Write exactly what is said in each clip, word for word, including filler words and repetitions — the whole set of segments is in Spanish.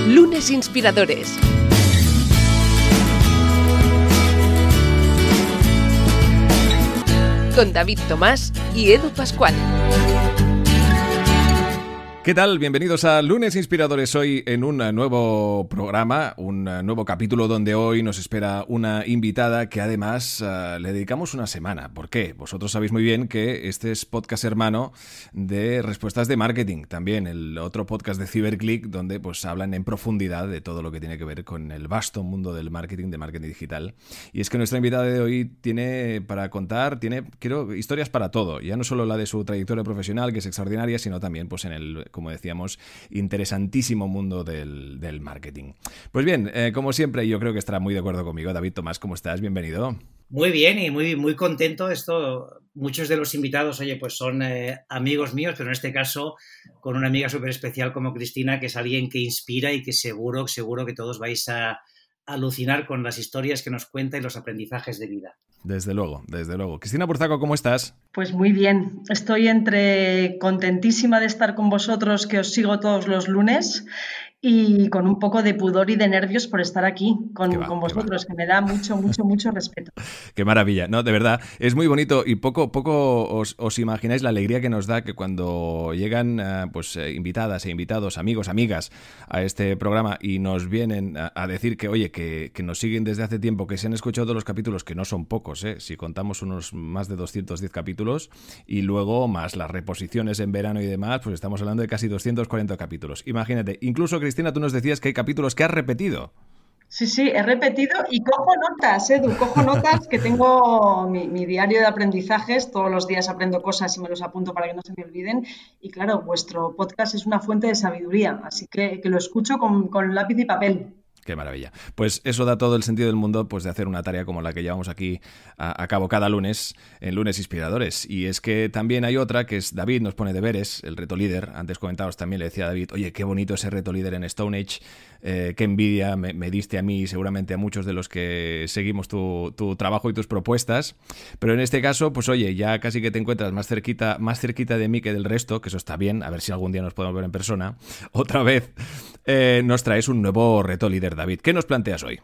Lunes Inspiradores. Con David Tomás y Edu Pascual. ¿Qué tal? Bienvenidos a Lunes Inspiradores. Hoy en un nuevo programa, un nuevo capítulo donde hoy nos espera una invitada que además uh, le dedicamos una semana. ¿Por qué? Vosotros sabéis muy bien que este es podcast hermano de Respuestas de Marketing. También el otro podcast de CyberClick donde pues hablan en profundidad de todo lo que tiene que ver con el vasto mundo del marketing, de marketing digital. Y es que nuestra invitada de hoy tiene para contar, tiene, quiero, historias para todo. Ya no solo la de su trayectoria profesional, que es extraordinaria, sino también pues en el, como decíamos, interesantísimo mundo del, del marketing. Pues bien, eh, como siempre, yo creo que estará muy de acuerdo conmigo. David Tomás, ¿cómo estás? Bienvenido. Muy bien y muy, muy contento. Esto, muchos de los invitados, oye, pues son eh, amigos míos, pero en este caso con una amiga súper especial como Cristina, que es alguien que inspira y que seguro, seguro que todos vais a alucinar con las historias que nos cuenta y los aprendizajes de vida. Desde luego, desde luego. Cristina Burzaco, ¿cómo estás? Pues muy bien. Estoy entre contentísima de estar con vosotros, que os sigo todos los lunes, y con un poco de pudor y de nervios por estar aquí con, va, con vosotros, que me da mucho, mucho, mucho respeto. Qué maravilla. No, de verdad, es muy bonito y poco, poco os, os imagináis la alegría que nos da que cuando llegan uh, pues eh, invitadas e invitados, amigos, amigas a este programa y nos vienen a, a decir que, oye, que, que nos siguen desde hace tiempo, que se han escuchado todos los capítulos, que no son pocos, ¿eh? Si contamos unos más de doscientos diez capítulos y luego más las reposiciones en verano y demás, pues estamos hablando de casi doscientos cuarenta capítulos. Imagínate, incluso Cristina, tú nos decías que hay capítulos que has repetido. Sí, sí, he repetido y cojo notas, Edu, cojo notas, que tengo mi, mi diario de aprendizajes, todos los días aprendo cosas y me los apunto para que no se me olviden, y claro, vuestro podcast es una fuente de sabiduría, así que, que lo escucho con, con lápiz y papel. Qué maravilla. Pues eso da todo el sentido del mundo, pues de hacer una tarea como la que llevamos aquí a, a cabo cada lunes en Lunes Inspiradores. Y es que también hay otra que es David nos pone deberes, el reto líder. Antes comentabas también, le decía a David, oye, qué bonito ese reto líder en Stone Age, eh, qué envidia me, me diste a mí y seguramente a muchos de los que seguimos tu, tu trabajo y tus propuestas. Pero en este caso, pues oye, ya casi que te encuentras más cerquita, más cerquita de mí que del resto, que eso está bien, a ver si algún día nos podemos ver en persona. Otra vez eh, nos traes un nuevo reto líder, David. ¿Qué nos planteas hoy?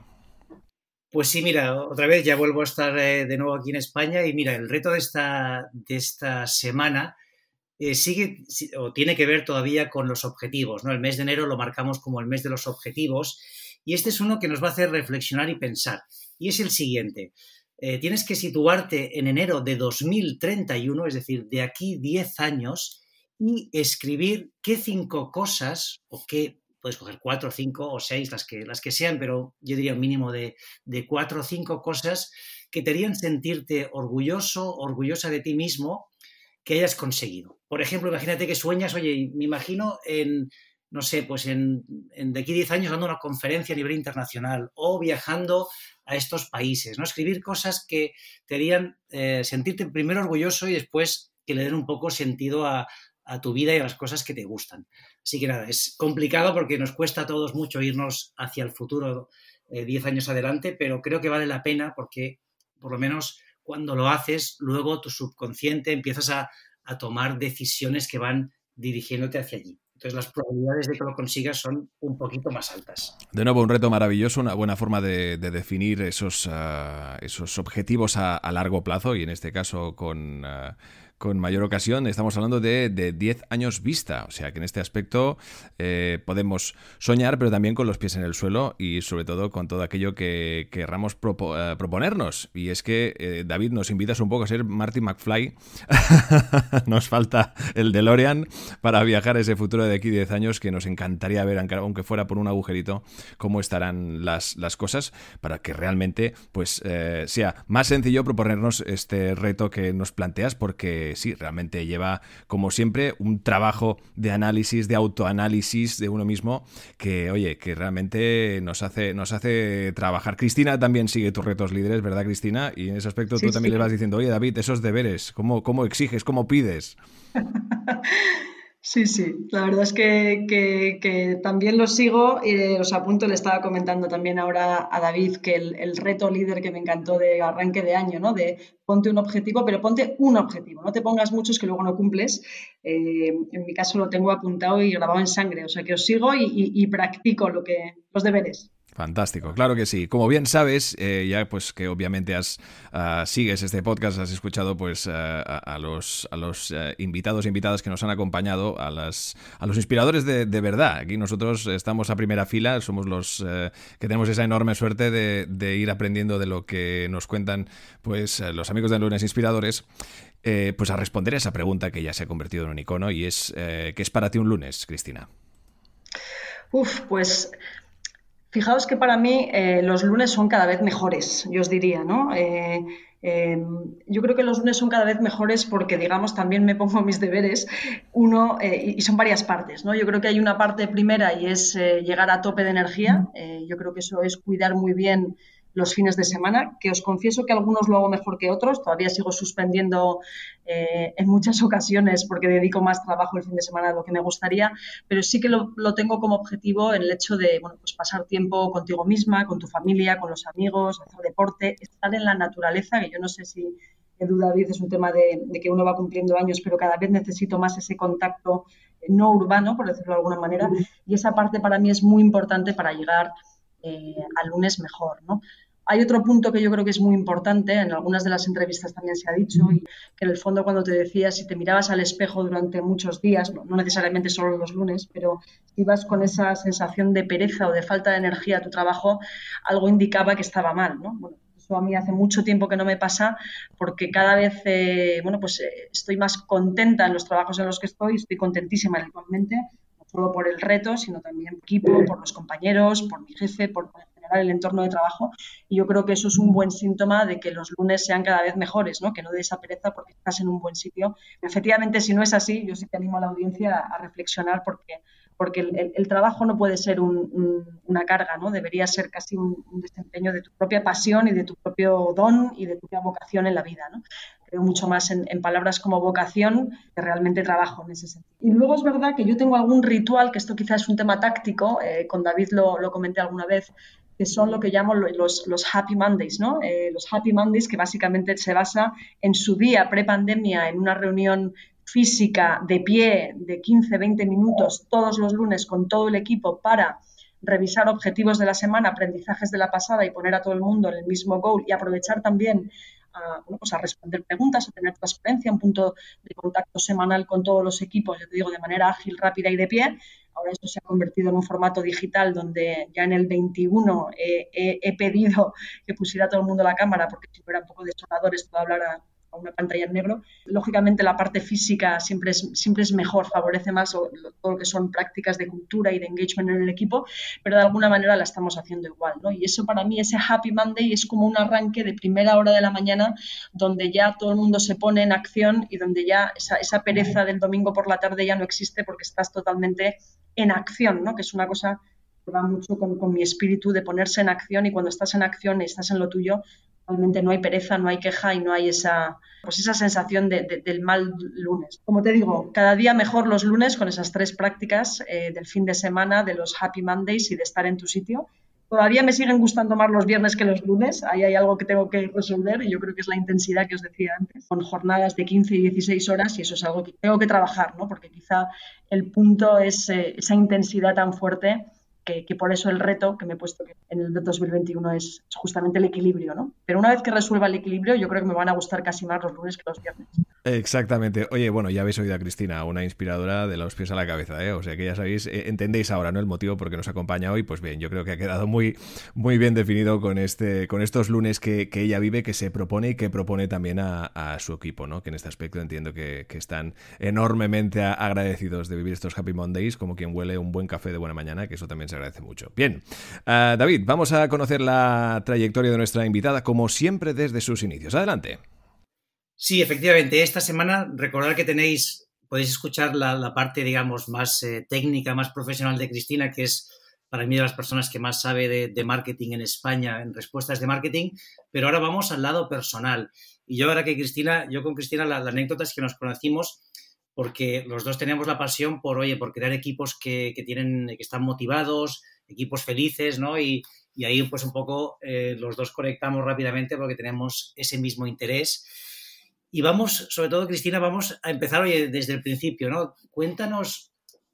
Pues sí, mira, otra vez ya vuelvo a estar eh, de nuevo aquí en España y mira, el reto de esta, de esta semana eh, sigue o tiene que ver todavía con los objetivos, ¿no? El mes de enero lo marcamos como el mes de los objetivos y este es uno que nos va a hacer reflexionar y pensar y es el siguiente. Eh, tienes que situarte en enero de dos mil treinta y uno, es decir, de aquí diez años y escribir qué cinco cosas o qué puedes coger cuatro, cinco o seis, las que, las que sean, pero yo diría un mínimo de, de cuatro o cinco cosas que te harían sentirte orgulloso, orgullosa de ti mismo que hayas conseguido. Por ejemplo, imagínate que sueñas, oye, me imagino en, no sé, pues en, en de aquí diez años dando una conferencia a nivel internacional o viajando a estos países, ¿no? Escribir cosas que te harían eh, sentirte primero orgulloso y después que le den un poco sentido a a tu vida y a las cosas que te gustan. Así que nada, es complicado porque nos cuesta a todos mucho irnos hacia el futuro eh, diez años adelante, pero creo que vale la pena porque por lo menos cuando lo haces, luego tu subconsciente empiezas a, a tomar decisiones que van dirigiéndote hacia allí. Entonces las probabilidades de que lo consigas son un poquito más altas. De nuevo, un reto maravilloso, una buena forma de, de definir esos, uh, esos objetivos a, a largo plazo y en este caso con... Uh, con mayor ocasión estamos hablando de, de diez años vista, o sea que en este aspecto eh, podemos soñar pero también con los pies en el suelo y sobre todo con todo aquello que querramos propo, eh, proponernos y es que eh, David nos invitas un poco a ser Marty McFly. Nos falta el DeLorean para viajar a ese futuro de aquí diez años que nos encantaría ver, aunque fuera por un agujerito, cómo estarán las, las cosas para que realmente pues eh, sea más sencillo proponernos este reto que nos planteas porque sí, realmente lleva, como siempre, un trabajo de análisis, de autoanálisis de uno mismo que, oye, que realmente nos hace, nos hace trabajar. Cristina también sigue tus retos líderes, ¿verdad, Cristina? Y en ese aspecto sí, tú también sí. Le vas diciendo, oye, David, esos deberes, ¿cómo, cómo exiges, cómo pides? Sí, sí, la verdad es que, que, que también lo sigo y eh, os apunto, le estaba comentando también ahora a David que el, el reto líder que me encantó de arranque de año, ¿no? De ponte un objetivo, pero ponte un objetivo, no te pongas muchos que luego no cumples. Eh, en mi caso lo tengo apuntado y grabado en sangre, o sea que os sigo y, y, y practico lo que, los deberes. Fantástico, claro que sí. Como bien sabes, eh, ya pues que obviamente has uh, sigues este podcast, has escuchado pues uh, a, a los, a los uh, invitados e invitadas que nos han acompañado, a, las, a los inspiradores de, de verdad. Aquí nosotros estamos a primera fila, somos los uh, que tenemos esa enorme suerte de, de ir aprendiendo de lo que nos cuentan pues uh, los amigos de Lunes Inspiradores. Eh, pues a responder a esa pregunta que ya se ha convertido en un icono y es eh, ¿qué es para ti un lunes, Cristina? Uf, pues... Fijaos que para mí eh, los lunes son cada vez mejores, yo os diría, ¿no? Eh, eh, yo creo que los lunes son cada vez mejores porque, digamos, también me pongo mis deberes, uno, eh, y son varias partes, ¿no? Yo creo que hay una parte primera y es eh, llegar a tope de energía, eh, yo creo que eso es cuidar muy bien los fines de semana, que os confieso que algunos lo hago mejor que otros, todavía sigo suspendiendo eh, en muchas ocasiones porque dedico más trabajo el fin de semana de lo que me gustaría, pero sí que lo, lo tengo como objetivo en el hecho de, bueno, pues pasar tiempo contigo misma, con tu familia, con los amigos, hacer deporte, estar en la naturaleza, que yo no sé si Edu, David, es un tema de, de que uno va cumpliendo años, pero cada vez necesito más ese contacto no urbano, por decirlo de alguna manera, y esa parte para mí es muy importante para llegar eh, al lunes mejor, ¿no? Hay otro punto que yo creo que es muy importante, en algunas de las entrevistas también se ha dicho, y que en el fondo cuando te decías, si te mirabas al espejo durante muchos días, no, no necesariamente solo los lunes, pero si ibas con esa sensación de pereza o de falta de energía a tu trabajo, algo indicaba que estaba mal, ¿no? Bueno, eso a mí hace mucho tiempo que no me pasa porque cada vez eh, bueno, pues, eh, estoy más contenta en los trabajos en los que estoy, estoy contentísima actualmente, no solo por el reto, sino también por el equipo, por los compañeros, por mi jefe, por el entorno de trabajo, y yo creo que eso es un buen síntoma de que los lunes sean cada vez mejores, ¿no? Que no dé esa pereza porque estás en un buen sitio. Efectivamente, si no es así, yo sí te animo a la audiencia a, a reflexionar porque, porque el, el, el trabajo no puede ser un, un, una carga, ¿no? Debería ser casi un, un desempeño de tu propia pasión y de tu propio don y de tu propia vocación en la vida, ¿no? Creo mucho más en, en palabras como vocación que realmente trabajo en ese sentido. Y luego es verdad que yo tengo algún ritual, que esto quizás es un tema táctico, eh, con David lo, lo comenté alguna vez, que son lo que llamo los, los Happy Mondays, ¿no? Eh, los Happy Mondays, que básicamente se basa en su día pre-pandemia, en una reunión física de pie de quince a veinte minutos todos los lunes con todo el equipo para revisar objetivos de la semana, aprendizajes de la pasada y poner a todo el mundo en el mismo goal y aprovechar también a, bueno, pues a responder preguntas, a tener transparencia, un punto de contacto semanal con todos los equipos, yo te digo, de manera ágil, rápida y de pie. Ahora esto se ha convertido en un formato digital donde ya en el veintiuno eh, he, he pedido que pusiera todo el mundo la cámara porque si fuera un poco desolador esto de hablar a, a una pantalla en negro. Lógicamente la parte física siempre es, siempre es mejor, favorece más todo lo que son prácticas de cultura y de engagement en el equipo, pero de alguna manera la estamos haciendo igual, ¿no? Y eso para mí, ese Happy Monday es como un arranque de primera hora de la mañana donde ya todo el mundo se pone en acción y donde ya esa, esa pereza del domingo por la tarde ya no existe porque estás totalmente en acción, ¿no? Que es una cosa que va mucho con, con mi espíritu de ponerse en acción, y cuando estás en acción y estás en lo tuyo, realmente no hay pereza, no hay queja y no hay esa, pues esa sensación de, de, del mal lunes. Como te digo, cada día mejor los lunes con esas tres prácticas eh, del fin de semana, de los Happy Mondays y de estar en tu sitio. Todavía me siguen gustando más los viernes que los lunes, ahí hay algo que tengo que resolver y yo creo que es la intensidad que os decía antes, con jornadas de quince y dieciséis horas, y eso es algo que tengo que trabajar, ¿no? Porque quizá el punto es eh, esa intensidad tan fuerte que, que por eso el reto que me he puesto en el dos mil veintiuno es, es justamente el equilibrio, ¿no? Pero una vez que resuelva el equilibrio, yo creo que me van a gustar casi más los lunes que los viernes. Exactamente. Oye, bueno, ya habéis oído a Cristina, una inspiradora de los pies a la cabeza, ¿eh? O sea que ya sabéis, eh, entendéis ahora, ¿no?, el motivo por qué nos acompaña hoy. Pues bien, yo creo que ha quedado muy, muy bien definido con este, con estos lunes que, que ella vive, que se propone y que propone también a, a su equipo, ¿no? Que en este aspecto entiendo que, que están enormemente agradecidos de vivir estos Happy Mondays, como quien huele un buen café de buena mañana, que eso también se agradece mucho. Bien, uh, David, vamos a conocer la trayectoria de nuestra invitada, como siempre, desde sus inicios. Adelante. Sí, efectivamente. Esta semana, recordad que tenéis, podéis escuchar la, la parte, digamos, más eh, técnica, más profesional de Cristina, que es para mí de las personas que más sabe de, de marketing en España, en respuestas de marketing, pero ahora vamos al lado personal. Y yo ahora que Cristina, yo con Cristina, la, la anécdota es que nos conocimos porque los dos teníamos la pasión por, oye, por crear equipos que, que tienen, que están motivados, equipos felices, ¿no? Y, y ahí pues un poco eh, los dos conectamos rápidamente porque tenemos ese mismo interés. Y vamos, sobre todo, Cristina, vamos a empezar, oye, desde el principio, ¿no? Cuéntanos,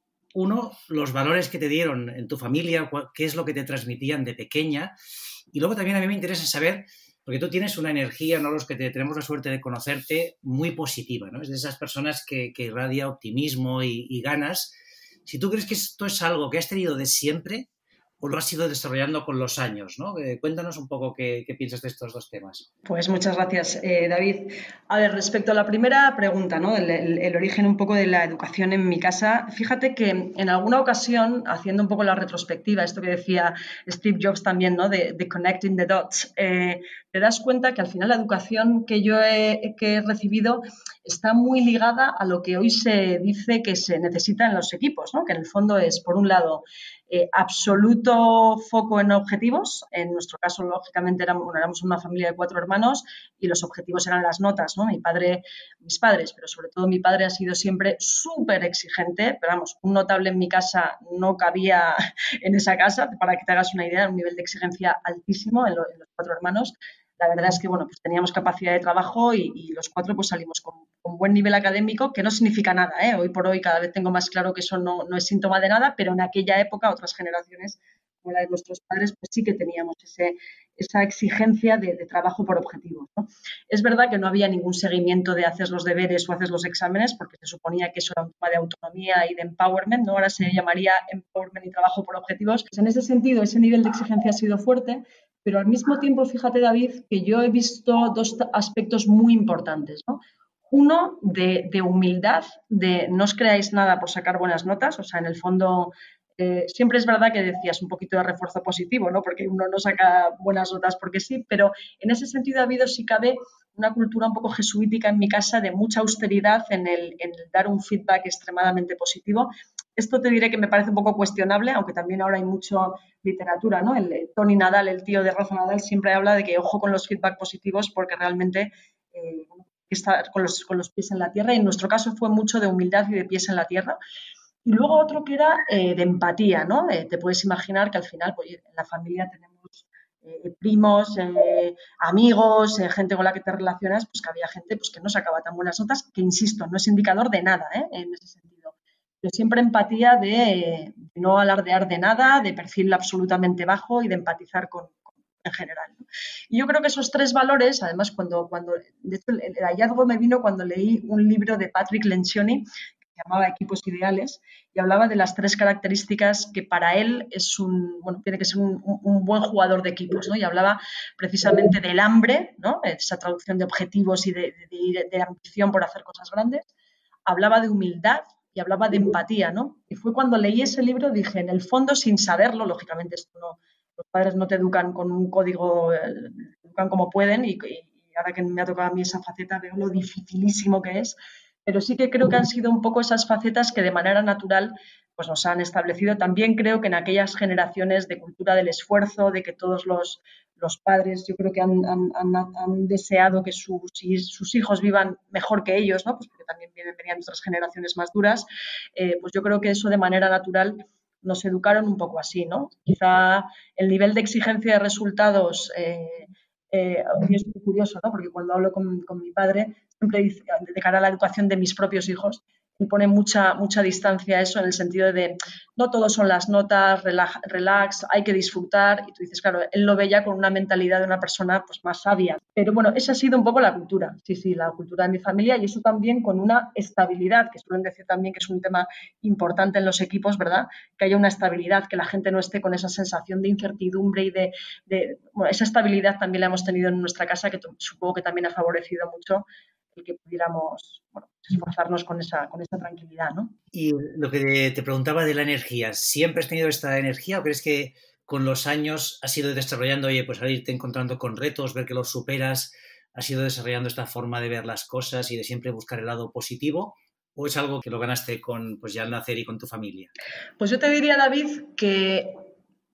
uno, los valores que te dieron en tu familia, qué es lo que te transmitían de pequeña. Y luego también a mí me interesa saber, porque tú tienes una energía, ¿no? Los que te, tenemos la suerte de conocerte, muy positiva, ¿no? Es de esas personas que, que irradia optimismo y, y ganas. Si tú crees que esto es algo que has tenido de siempre o lo has ido desarrollando con los años, ¿no? Eh, cuéntanos un poco qué, qué piensas de estos dos temas. Pues muchas gracias, eh, David. A ver, respecto a la primera pregunta, ¿no? El, el, el origen un poco de la educación en mi casa, fíjate que en alguna ocasión, haciendo un poco la retrospectiva, esto que decía Steve Jobs también, ¿no? De, de connecting the dots, eh, te das cuenta que al final la educación que yo he, que he recibido está muy ligada a lo que hoy se dice que se necesita en los equipos, ¿no? Que en el fondo es, por un lado, Eh, absoluto foco en objetivos. En nuestro caso, lógicamente, éramos, bueno, éramos una familia de cuatro hermanos y los objetivos eran las notas, ¿no? Mi padre, mis padres, pero sobre todo mi padre ha sido siempre súper exigente, pero vamos, un notable en mi casa no cabía en esa casa, para que te hagas una idea, un nivel de exigencia altísimo en, lo, en los cuatro hermanos. La verdad es que, bueno, pues teníamos capacidad de trabajo y, y los cuatro pues salimos con, con buen nivel académico, que no significa nada, ¿eh? Hoy por hoy cada vez tengo más claro que eso no, no es síntoma de nada, pero en aquella época, otras generaciones, como la de nuestros padres, pues sí que teníamos ese, esa exigencia de, de trabajo por objetivos, ¿no? Es verdad que no había ningún seguimiento de haces los deberes o haces los exámenes, porque se suponía que eso era un tema de autonomía y de empowerment, ¿no? Ahora se llamaría empowerment y trabajo por objetivos. Pues en ese sentido, ese nivel de exigencia ha sido fuerte, pero al mismo tiempo, fíjate, David, que yo he visto dos aspectos muy importantes, ¿no? Uno, de, de humildad, de no os creáis nada por sacar buenas notas, o sea, en el fondo, eh, siempre es verdad que decías un poquito de refuerzo positivo, ¿no? Porque uno no saca buenas notas porque sí, pero en ese sentido ha habido, si cabe, una cultura un poco jesuítica en mi casa de mucha austeridad en el, en el dar un feedback extremadamente positivo. Esto te diré que me parece un poco cuestionable, aunque también ahora hay mucha literatura, ¿no? El, el Tony Nadal, el tío de Rafa Nadal, siempre habla de que ojo con los feedback positivos porque realmente eh, está con los, con los pies en la tierra, y en nuestro caso fue mucho de humildad y de pies en la tierra. Y luego otro que era eh, de empatía, ¿no? Eh, te puedes imaginar que al final pues, en la familia tenemos eh, primos, eh, amigos, eh, gente con la que te relacionas, pues que había gente pues, que no sacaba tan buenas notas, que insisto, no es indicador de nada, ¿eh? En ese sentido. Pero siempre empatía de, de no alardear de nada, de perfil absolutamente bajo y de empatizar con, con en general, ¿no? Y yo creo que esos tres valores, además, cuando, cuando de hecho, el, el hallazgo me vino cuando leí un libro de Patrick Lencioni que se llamaba Equipos Ideales y hablaba de las tres características que para él es un, bueno, tiene que ser un, un, un buen jugador de equipos, ¿no? Y hablaba precisamente del hambre, ¿no? Esa traducción de objetivos y de, de, de, de ambición por hacer cosas grandes. Hablaba de humildad y hablaba de empatía, ¿no? Y fue cuando leí ese libro, dije, en el fondo, sin saberlo, lógicamente esto no, los padres no te educan con un código, eh, te educan como pueden, y, y ahora que me ha tocado a mí esa faceta veo lo dificilísimo que es, pero sí que creo que han sido un poco esas facetas que de manera natural pues nos han establecido. También creo que en aquellas generaciones de cultura del esfuerzo, de que todos los, los padres, yo creo que han, han, han, han deseado que sus, sus hijos vivan mejor que ellos, ¿no? Pues porque también vienen, venían otras generaciones más duras, eh, pues yo creo que eso de manera natural nos educaron un poco así, ¿no? Quizá el nivel de exigencia de resultados, eh, eh, es muy curioso, ¿no? Porque cuando hablo con, con mi padre, siempre dice, de cara a la educación de mis propios hijos, y pone mucha, mucha distancia a eso en el sentido de no todos son las notas, relax, relax, hay que disfrutar. Y tú dices, claro, él lo ve ya con una mentalidad de una persona pues, más sabia. Pero bueno, esa ha sido un poco la cultura, sí, sí, la cultura de mi familia, y eso también con una estabilidad, que suelen decir también que es un tema importante en los equipos, ¿verdad? Que haya una estabilidad, que la gente no esté con esa sensación de incertidumbre y de, de bueno, esa estabilidad también la hemos tenido en nuestra casa, que supongo que también ha favorecido mucho el que pudiéramos, bueno, esforzarnos con esa, con esa tranquilidad, ¿no? Y lo que te preguntaba de la energía, ¿siempre has tenido esta energía o crees que con los años has ido desarrollando, oye, pues al irte encontrando con retos, ver que los superas, has ido desarrollando esta forma de ver las cosas y de siempre buscar el lado positivo? ¿O es algo que lo ganaste con, pues ya al nacer y con tu familia? Pues yo te diría, David, que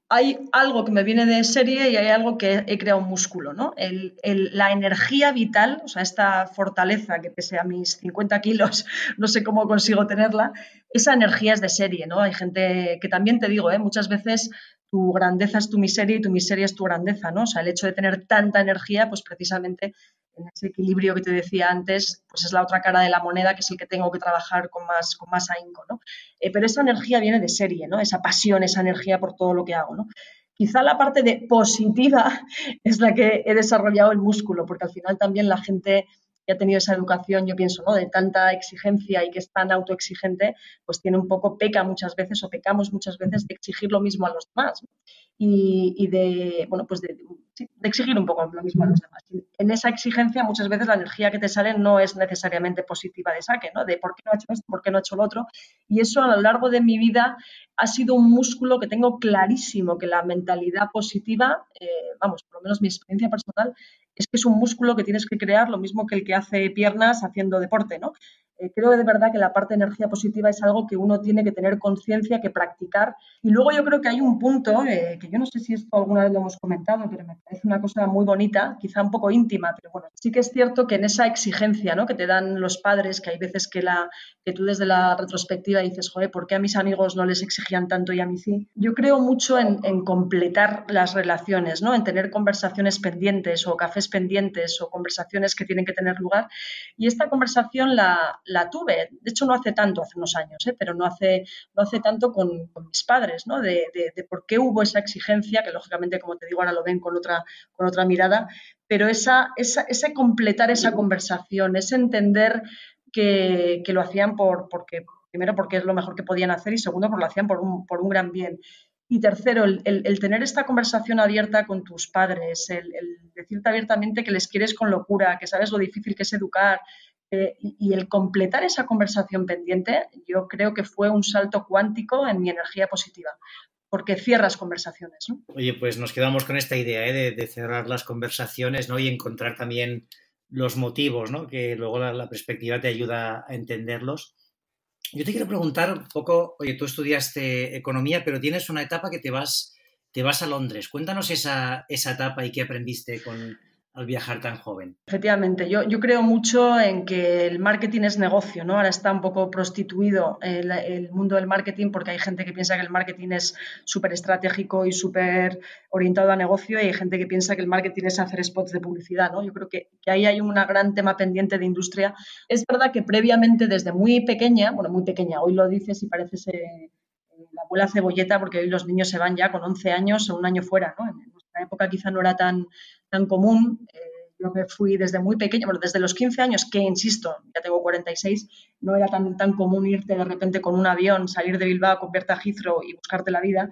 hay algo que me viene de serie y hay algo que he creado un músculo, ¿no? El, el, la energía vital, o sea, esta fortaleza que pese a mis cincuenta kilos, no sé cómo consigo tenerla, esa energía es de serie, ¿no? Hay gente que también te digo, ¿eh? Muchas veces tu grandeza es tu miseria y tu miseria es tu grandeza, ¿no? O sea, el hecho de tener tanta energía, pues precisamente en ese equilibrio que te decía antes, pues es la otra cara de la moneda, que es el que tengo que trabajar con más, con más ahínco, ¿no? Eh, pero esa energía viene de serie, ¿no? Esa pasión, esa energía por todo lo que hago, ¿no? Quizá la parte de positiva es la que he desarrollado el músculo, porque al final también la gente que ha tenido esa educación, yo pienso, ¿no? De tanta exigencia y que es tan autoexigente, pues tiene un poco, peca muchas veces o pecamos muchas veces de exigir lo mismo a los demás, ¿no? Y, y de, bueno, pues de, sí, de exigir un poco lo mismo a los demás. En esa exigencia muchas veces la energía que te sale no es necesariamente positiva de saque, ¿no? De por qué no ha hecho esto, por qué no ha hecho lo otro. Y eso a lo largo de mi vida ha sido un músculo que tengo clarísimo, que la mentalidad positiva, eh, vamos, por lo menos mi experiencia personal, es que es un músculo que tienes que crear, lo mismo que el que hace piernas haciendo deporte, ¿no? Eh, creo de verdad que la parte de energía positiva es algo que uno tiene que tener conciencia, que practicar. Y luego yo creo que hay un punto, eh, que yo no sé si esto alguna vez lo hemos comentado, pero me parece una cosa muy bonita, quizá un poco íntima, pero bueno, sí que es cierto que en esa exigencia, ¿no? Que te dan los padres, que hay veces que, la, que tú desde la retrospectiva dices, joder, ¿por qué a mis amigos no les exigían tanto y a mí sí? Yo creo mucho en, en completar las relaciones, ¿no? En tener conversaciones pendientes o cafés pendientes o conversaciones que tienen que tener lugar. Y esta conversación la la tuve, de hecho no hace tanto, hace unos años, ¿eh? Pero no hace, no hace tanto con, con mis padres, ¿no? De, de, de por qué hubo esa exigencia, que lógicamente, como te digo, ahora lo ven con otra, con otra mirada, pero esa, esa, ese completar esa conversación, ese entender que, que lo hacían por, porque, primero porque es lo mejor que podían hacer y segundo porque lo hacían por un, por un gran bien. Y tercero, el, el, el tener esta conversación abierta con tus padres, el, el decirte abiertamente que les quieres con locura, que sabes lo difícil que es educar, Eh, y, y el completar esa conversación pendiente, yo creo que fue un salto cuántico en mi energía positiva, porque cierras conversaciones, ¿no? Oye, pues nos quedamos con esta idea, ¿eh? de, de cerrar las conversaciones, ¿no? Y encontrar también los motivos, ¿no? Que luego la, la perspectiva te ayuda a entenderlos. Yo te quiero preguntar un poco, oye, tú estudiaste economía, pero tienes una etapa que te vas, te vas a Londres. Cuéntanos esa, esa etapa y qué aprendiste con... al viajar tan joven. Efectivamente, yo, yo creo mucho en que el marketing es negocio, ¿no? Ahora está un poco prostituido el, el mundo del marketing porque hay gente que piensa que el marketing es súper estratégico y súper orientado a negocio y hay gente que piensa que el marketing es hacer spots de publicidad, ¿no? Yo creo que, que ahí hay un gran tema pendiente de industria. Es verdad que previamente, desde muy pequeña, bueno, muy pequeña, hoy lo dices y pareces eh, la abuela cebolleta porque hoy los niños se van ya con once años o un año fuera, ¿no? En nuestra época quizá no era tan tan común. Eh, yo me fui desde muy pequeña, bueno, desde los quince años, que insisto, ya tengo cuarenta y seis, no era tan, tan común irte de repente con un avión, salir de Bilbao, convierte a Heathrow y buscarte la vida.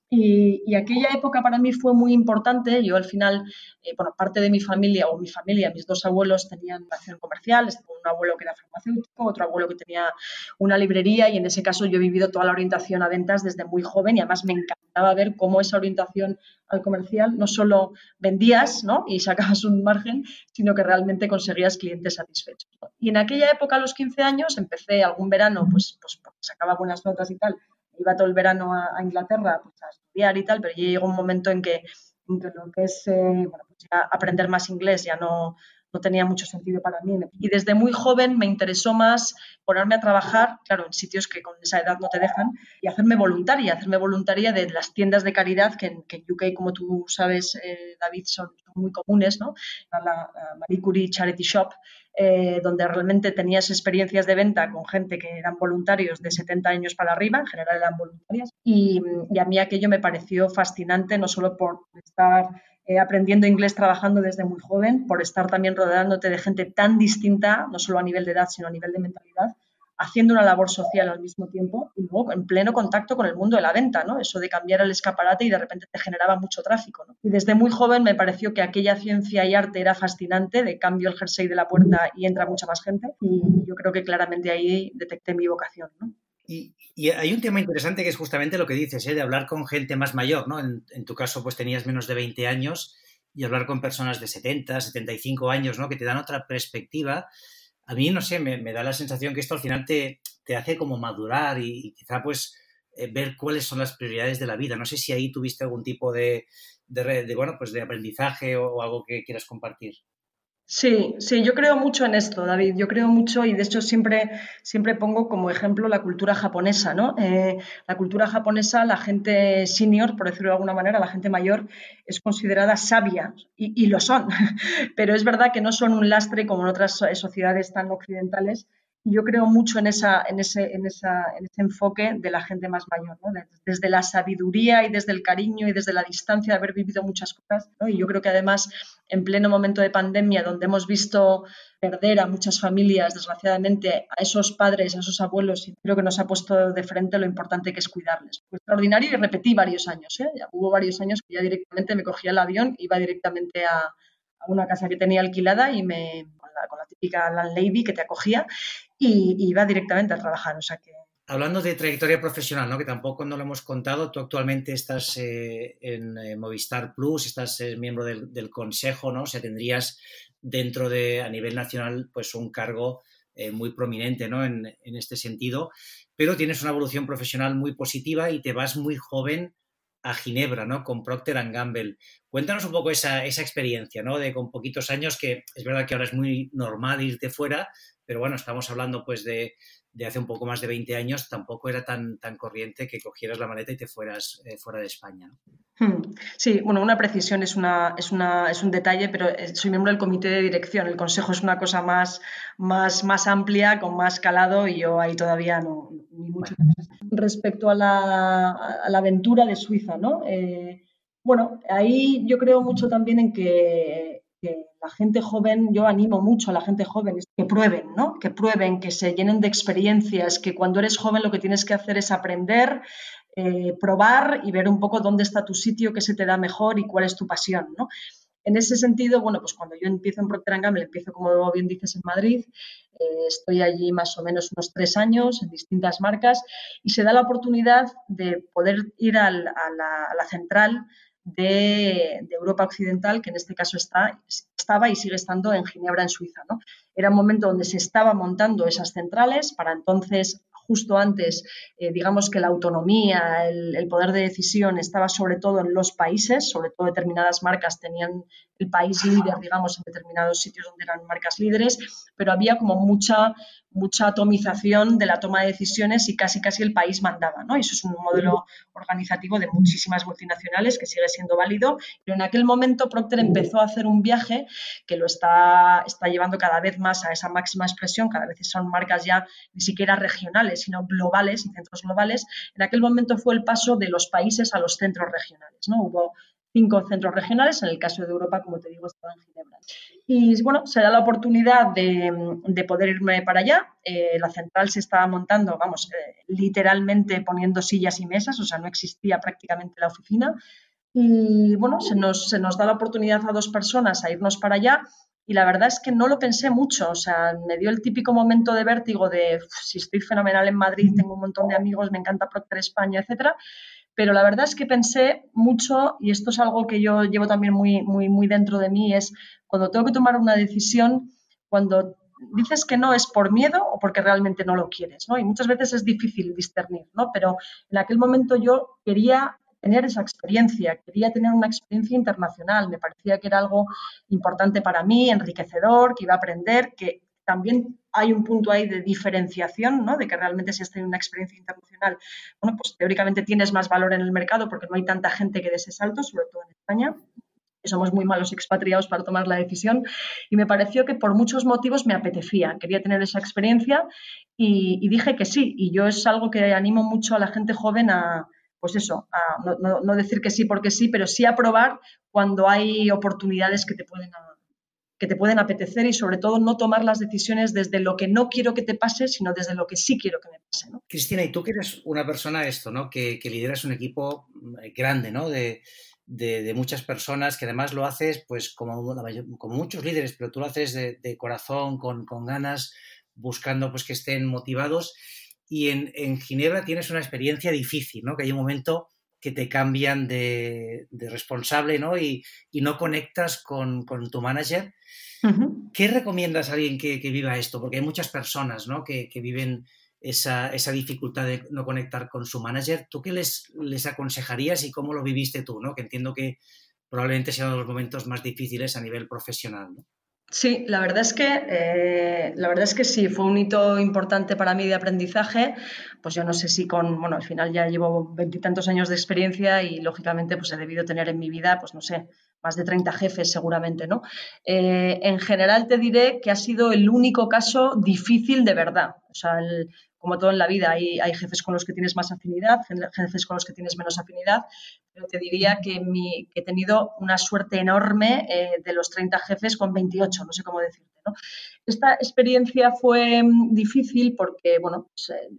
Y, y aquella época para mí fue muy importante. Yo al final, eh, bueno, parte de mi familia, o mi familia, mis dos abuelos tenían acción comercial, un abuelo que era farmacéutico, otro abuelo que tenía una librería y en ese caso yo he vivido toda la orientación a ventas desde muy joven y además me encantaba ver cómo esa orientación al comercial no solo vendías, ¿no? Y sacabas un margen, sino que realmente conseguías clientes satisfechos, ¿no? Y en aquella época, a los quince años, empecé algún verano, pues, pues porque sacaba buenas notas y tal, iba todo el verano a, a Inglaterra pues, a estudiar y tal, pero ya llegó un momento en que, en que lo que es eh, bueno, pues ya aprender más inglés ya no, no tenía mucho sentido para mí. Y desde muy joven me interesó más ponerme a trabajar, claro, en sitios que con esa edad no te dejan, y hacerme voluntaria, hacerme voluntaria de las tiendas de caridad que en, que en U K, como tú sabes, eh, David, son, son muy comunes, ¿no? La, la Marie Curie Charity Shop, Eh, donde realmente tenías experiencias de venta con gente que eran voluntarios de setenta años para arriba, en general eran voluntarias, y, y a mí aquello me pareció fascinante, no solo por estar eh, aprendiendo inglés trabajando desde muy joven, por estar también rodeándote de gente tan distinta, no solo a nivel de edad, sino a nivel de mentalidad, haciendo una labor social al mismo tiempo y luego en pleno contacto con el mundo de la venta, ¿no? Eso de cambiar el escaparate y de repente te generaba mucho tráfico, ¿no? Y desde muy joven me pareció que aquella ciencia y arte era fascinante, de cambio el jersey de la puerta y entra mucha más gente, y yo creo que claramente ahí detecté mi vocación, ¿no? Y, y hay un tema interesante que es justamente lo que dices, ¿eh? De hablar con gente más mayor, ¿no? En, en tu caso, pues tenías menos de veinte años y hablar con personas de setenta, setenta y cinco años, ¿no? Que te dan otra perspectiva. A mí, no sé, me, me da la sensación que esto al final te, te hace como madurar y, y quizá pues eh, ver cuáles son las prioridades de la vida. No sé si ahí tuviste algún tipo de, de, de bueno, pues de aprendizaje o, o algo que quieras compartir. Sí, sí, yo creo mucho en esto, David. Yo creo mucho y de hecho siempre, siempre pongo como ejemplo la cultura japonesa, ¿no? Eh, la cultura japonesa, la gente senior, por decirlo de alguna manera, la gente mayor, es considerada sabia y, y lo son, pero es verdad que no son un lastre como en otras sociedades tan occidentales. Yo creo mucho en, esa, en, ese, en, esa, en ese enfoque de la gente más mayor, ¿no? Desde la sabiduría y desde el cariño y desde la distancia de haber vivido muchas cosas, ¿no? Y yo creo que además en pleno momento de pandemia, donde hemos visto perder a muchas familias, desgraciadamente, a esos padres, a esos abuelos, y creo que nos ha puesto de frente lo importante que es cuidarles. Fue extraordinario y repetí varios años, ¿eh? Ya hubo varios años que ya directamente me cogía el avión, iba directamente a, a una casa que tenía alquilada y me, con la, con la típica landlady que te acogía, y, y iba directamente a trabajar, o sea que... Hablando de trayectoria profesional, ¿no? Que tampoco no lo hemos contado, tú actualmente estás eh, en eh, Movistar Plus, estás eh, miembro del, del consejo, ¿no? O sea, tendrías dentro de, a nivel nacional, pues un cargo eh, muy prominente, ¿no? En, en este sentido, pero tienes una evolución profesional muy positiva y te vas muy joven a Ginebra, ¿no? Con Procter and Gamble. Cuéntanos un poco esa, esa experiencia, ¿no? De con poquitos años, que es verdad que ahora es muy normal irte fuera, pero bueno, estamos hablando pues de, de hace un poco más de veinte años, tampoco era tan, tan corriente que cogieras la maleta y te fueras eh, fuera de España, ¿no? Sí, bueno, una precisión es, una, es, una, es un detalle, pero soy miembro del comité de dirección. El consejo es una cosa más, más, más amplia, con más calado, y yo ahí todavía no, ni mucho. Bueno. Respecto a la, a la aventura de Suiza, ¿no? Eh, bueno, ahí yo creo mucho también en que, que la gente joven, yo animo mucho a la gente joven que prueben, ¿no? Que prueben, que se llenen de experiencias, que cuando eres joven lo que tienes que hacer es aprender, Eh, probar y ver un poco dónde está tu sitio, qué se te da mejor y cuál es tu pasión, ¿no? En ese sentido, bueno, pues cuando yo empiezo en Procter and Gamble, empiezo, como bien dices, en Madrid, eh, estoy allí más o menos unos tres años en distintas marcas y se da la oportunidad de poder ir al, a, la, a la central de, de Europa Occidental, que en este caso está, estaba y sigue estando en Ginebra, en Suiza, ¿no? Era un momento donde se estaba montando esas centrales. Para entonces, justo antes, eh, digamos que la autonomía, el, el poder de decisión estaba sobre todo en los países, sobre todo determinadas marcas tenían el país líder, digamos, en determinados sitios donde eran marcas líderes, pero había como mucha, mucha atomización de la toma de decisiones y casi casi el país mandaba, ¿no? Y eso es un modelo organizativo de muchísimas multinacionales que sigue siendo válido, pero en aquel momento Procter empezó a hacer un viaje que lo está, está llevando cada vez más a esa máxima expresión, cada vez son marcas ya ni siquiera regionales, sino globales y centros globales. En aquel momento fue el paso de los países a los centros regionales, ¿no? Hubo cinco centros regionales, en el caso de Europa, como te digo, estaba en Ginebra. Y bueno, se da la oportunidad de, de poder irme para allá. Eh, la central se estaba montando, vamos, eh, literalmente poniendo sillas y mesas, o sea, no existía prácticamente la oficina. Y bueno, se nos, se nos da la oportunidad a dos personas a irnos para allá. Y la verdad es que no lo pensé mucho, o sea, me dio el típico momento de vértigo de si estoy fenomenal en Madrid, tengo un montón de amigos, me encanta Procter España, etcétera. Pero la verdad es que pensé mucho, y esto es algo que yo llevo también muy, muy, muy dentro de mí, es cuando tengo que tomar una decisión, cuando dices que no es por miedo o porque realmente no lo quieres, ¿no? Y muchas veces es difícil discernir, ¿no? Pero en aquel momento yo quería tener esa experiencia, quería tener una experiencia internacional, me parecía que era algo importante para mí, enriquecedor, que iba a aprender, que también hay un punto ahí de diferenciación, ¿no? De que realmente si has tenido una experiencia internacional, bueno, pues teóricamente tienes más valor en el mercado porque no hay tanta gente que dé ese salto, sobre todo en España. Somos muy malos expatriados para tomar la decisión y me pareció que por muchos motivos me apetecía, quería tener esa experiencia y, y dije que sí. Y yo es algo que animo mucho a la gente joven a, pues eso, a no, no, no decir que sí porque sí, pero sí a probar cuando hay oportunidades que te pueden que te pueden apetecer y sobre todo no tomar las decisiones desde lo que no quiero que te pase, sino desde lo que sí quiero que me pase, ¿no? Cristina, y tú que eres una persona esto, ¿no? Que, que lideras un equipo grande, ¿no? De, de, de muchas personas, que además lo haces, pues, como, como muchos líderes, pero tú lo haces de, de corazón, con, con ganas, buscando pues que estén motivados. Y en, en Ginebra tienes una experiencia difícil, ¿no? Que hay un momento que te cambian de, de responsable, ¿no? Y, y no conectas con, con tu manager. Uh-huh. ¿Qué recomiendas a alguien que, que viva esto? Porque hay muchas personas, ¿no? que, que viven esa, esa dificultad de no conectar con su manager, ¿tú qué les, les aconsejarías y cómo lo viviste tú, ¿no? Que entiendo que probablemente sean los momentos más difíciles a nivel profesional, ¿no? Sí, la verdad es que eh, la verdad es que sí, fue un hito importante para mí de aprendizaje. Pues yo no sé si con, bueno, al final ya llevo veintitantos años de experiencia y lógicamente pues he debido tener en mi vida, pues no sé, más de treinta jefes seguramente, ¿no? Eh, en general te diré que ha sido el único caso difícil de verdad. O sea, el, como todo en la vida, hay, hay jefes con los que tienes más afinidad, jefes con los que tienes menos afinidad, pero te diría que, mi, que he tenido una suerte enorme eh, de los treinta jefes con veintiocho, no sé cómo decirte, ¿no? Esta experiencia fue difícil porque, bueno, pues, eh,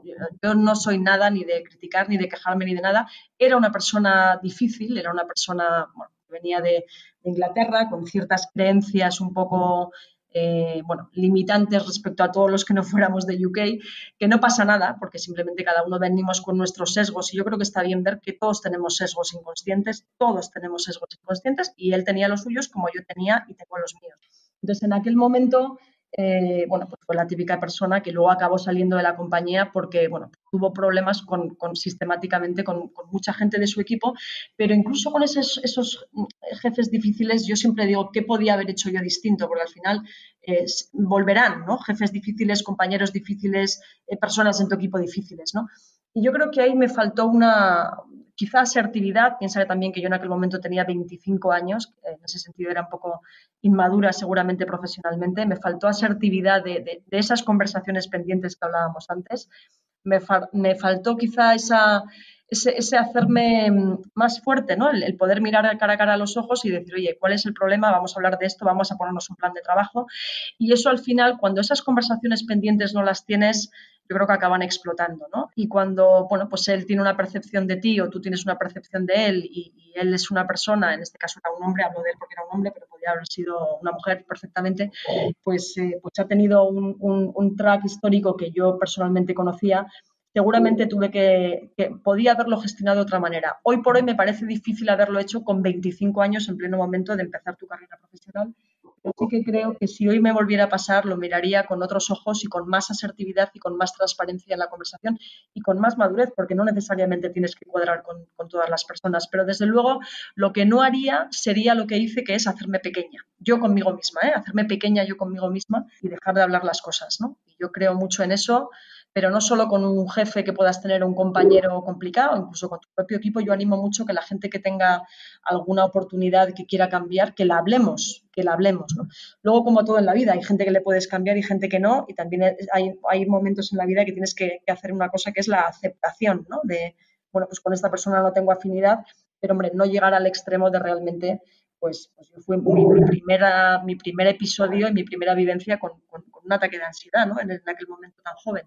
yo no soy nada ni de criticar, ni de quejarme, ni de nada. Era una persona difícil, era una persona, bueno, que venía de, de Inglaterra con ciertas creencias un poco... Eh, bueno, limitantes respecto a todos los que no fuéramos de U K, que no pasa nada, porque simplemente cada uno venimos con nuestros sesgos y yo creo que está bien ver que todos tenemos sesgos inconscientes, todos tenemos sesgos inconscientes y él tenía los suyos como yo tenía y tengo los míos. Entonces, en aquel momento, eh, bueno, pues fue la típica persona que luego acabó saliendo de la compañía porque, bueno, tuvo problemas con, con sistemáticamente con, con mucha gente de su equipo, pero incluso con esos, esos jefes difíciles yo siempre digo, ¿qué podía haber hecho yo distinto? Porque al final eh, volverán, ¿no? Jefes difíciles, compañeros difíciles, eh, personas en tu equipo difíciles, ¿no? Y yo creo que ahí me faltó una, quizá asertividad. Piensa también que yo en aquel momento tenía veinticinco años, en ese sentido era un poco inmadura seguramente profesionalmente. Me faltó asertividad de, de, de esas conversaciones pendientes que hablábamos antes. Me, fa, me faltó quizá esa, ese, ese hacerme más fuerte, ¿no? El, el poder mirar cara a cara a los ojos y decir, oye, ¿cuál es el problema? Vamos a hablar de esto, vamos a ponernos un plan de trabajo. Y eso al final, cuando esas conversaciones pendientes no las tienes, yo creo que acaban explotando, ¿no? Y cuando, bueno, pues él tiene una percepción de ti o tú tienes una percepción de él y, y él es una persona, en este caso era un hombre, hablo de él porque era un hombre, pero podía haber sido una mujer perfectamente, pues, eh, pues ha tenido un, un, un track histórico que yo personalmente conocía. Seguramente tuve que, que, podía haberlo gestionado de otra manera. Hoy por hoy me parece difícil haberlo hecho con veinticinco años en pleno momento de empezar tu carrera profesional. Pero sí que creo que si hoy me volviera a pasar, lo miraría con otros ojos y con más asertividad y con más transparencia en la conversación y con más madurez, porque no necesariamente tienes que cuadrar con, con todas las personas. Pero desde luego, lo que no haría sería lo que hice, que es hacerme pequeña. Yo conmigo misma, ¿eh? Hacerme pequeña yo conmigo misma y dejar de hablar las cosas, ¿no? Y yo creo mucho en eso. Pero no solo con un jefe que puedas tener, un compañero complicado, incluso con tu propio equipo. Yo animo mucho que la gente que tenga alguna oportunidad que quiera cambiar, que la hablemos, que la hablemos, ¿no? Luego, como todo en la vida, hay gente que le puedes cambiar y gente que no, y también hay, hay momentos en la vida que tienes que, que hacer una cosa que es la aceptación, ¿no? De, bueno, pues con esta persona no tengo afinidad, pero, hombre, no llegar al extremo de realmente... Pues, pues fue mi, mi, primera, mi primer episodio y mi primera vivencia con, con, con un ataque de ansiedad, ¿no? En, en aquel momento tan joven.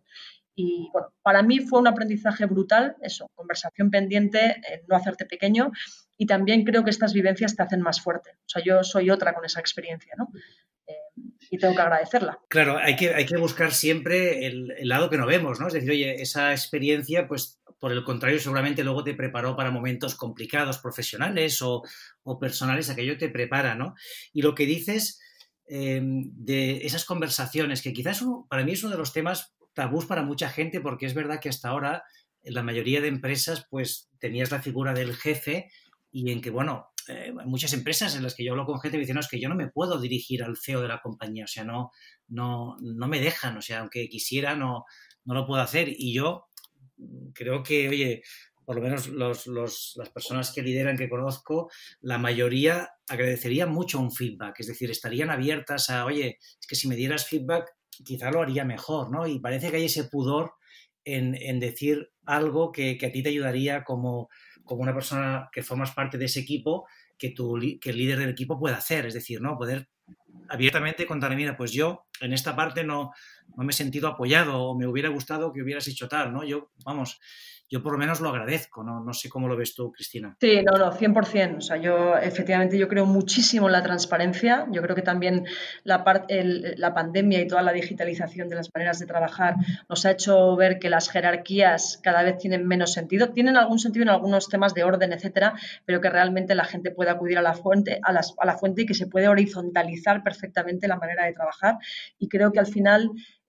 Y bueno, para mí fue un aprendizaje brutal, eso, conversación pendiente, eh, no hacerte pequeño, y también creo que estas vivencias te hacen más fuerte. O sea, yo soy otra con esa experiencia, ¿no? Eh, y tengo que agradecerla. Claro, hay que, hay que buscar siempre el, el lado que no vemos, ¿no? Es decir, oye, esa experiencia, pues, por el contrario, seguramente luego te preparó para momentos complicados, profesionales o, o personales, aquello te prepara, ¿no? Y lo que dices eh, de esas conversaciones, que quizás uno, para mí es uno de los temas tabús para mucha gente, porque es verdad que hasta ahora en la mayoría de empresas, pues, tenías la figura del jefe y en que, bueno, eh, muchas empresas en las que yo hablo con gente me dicen, no, es que yo no me puedo dirigir al C E O de la compañía, o sea, no, no, no me dejan, o sea, aunque quisiera, no, no lo puedo hacer. Y yo creo que, oye, por lo menos los, los, las personas que lideran, que conozco, la mayoría agradecería mucho un feedback, es decir, estarían abiertas a, oye, es que si me dieras feedback, quizá lo haría mejor, ¿no? Y parece que hay ese pudor en, en decir algo que, que a ti te ayudaría como, como una persona que formas parte de ese equipo, que, tu, que el líder del equipo pueda hacer, es decir, ¿no? Poder abiertamente contar, mira, pues yo en esta parte no, no me he sentido apoyado o me hubiera gustado que hubieras hecho tal, ¿no? Yo, vamos, yo por lo menos lo agradezco, ¿no? No sé cómo lo ves tú, Cristina. Sí, no, no, cien por ciento. O sea, yo efectivamente yo creo muchísimo en la transparencia. Yo creo que también la, part, el, la pandemia y toda la digitalización de las maneras de trabajar nos ha hecho ver que las jerarquías cada vez tienen menos sentido. Tienen algún sentido en algunos temas de orden, etcétera, pero que realmente la gente puede acudir a la fuente, a, las, a la fuente y que se puede horizontalizar perfectamente la manera de trabajar. Y creo que al final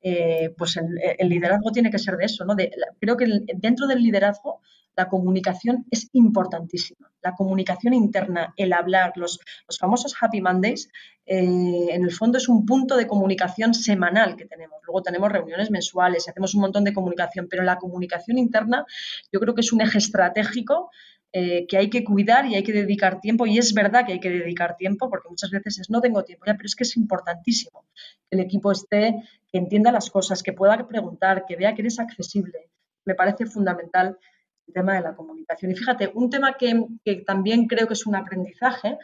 eh, pues el, el liderazgo tiene que ser de eso, ¿no? De, creo que el, dentro del liderazgo la comunicación es importantísima. La comunicación interna, el hablar, los, los famosos Happy Mondays, eh, en el fondo es un punto de comunicación semanal que tenemos. Luego tenemos reuniones mensuales, hacemos un montón de comunicación, pero la comunicación interna yo creo que es un eje estratégico eh, que hay que cuidar y hay que dedicar tiempo. Y es verdad que hay que dedicar tiempo, porque muchas veces es no tengo tiempo, ya, pero es que es importantísimo que el equipo esté, que entienda las cosas, que pueda preguntar, que vea que eres accesible. Me parece fundamental el tema de la comunicación. Y fíjate, un tema que, que también creo que es un aprendizaje,